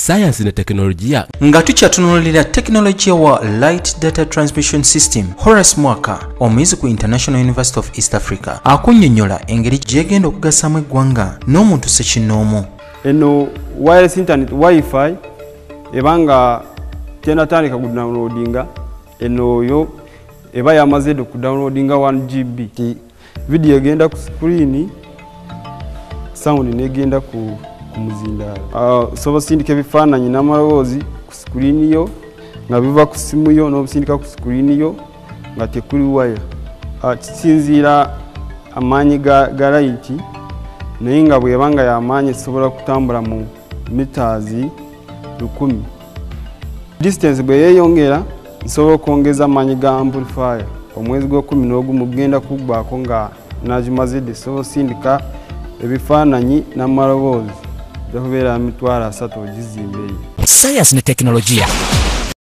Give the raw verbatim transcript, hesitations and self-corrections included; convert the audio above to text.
science ne teknolojia nga tukyatunuulira teknolojia wa Light Data Transmission System. Horace Mwaka omuyizi ku International University of East Africa akunnyonnyola engeri gyegenda okugasamu eggwanga n'omuntu ssekinnoomu. Eno wireless internet wifi ebanga tenatandika ku downloadinga eno yo eba yamaze ku downloadinga one gigabyte video egenda ku screen sound negenda ku kumuzindaala. Uh, so basindika ebifaananyi n'amaloboozi ku screen yo nga biva ku simu yo n'obusindika ku screen yo nga tekuli waya. Uh, kisinziira amaanyi ga, ga light naye nga bwebanga y'amaanyi esobola kutambula mu meters lukumi. Distance bwe yeeyongera nsobola okwongeza amaanyi ga amplifier. Omwezi gw'ekumi n'ogumu gugenda kuggwaako nga nagimaze so osindika ebifaananyi n'amaloboozi okubeera emitwalo asatu ogizimba eyo. science ne teknolojia